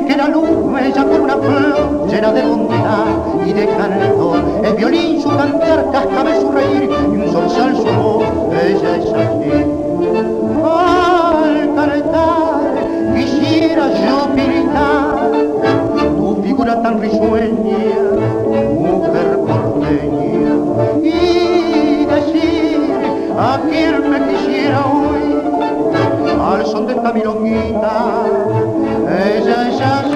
que la luz bella con una flor llena de bondad y de canto, el violín su cantar, cascabel su reír y un zorzal su voz, ella es así. Al cantar quisiera yo pintar tu figura tan risueña, mujer porteña, y decir a quien me quisiera hoy al son de esta milonguita, ella es así.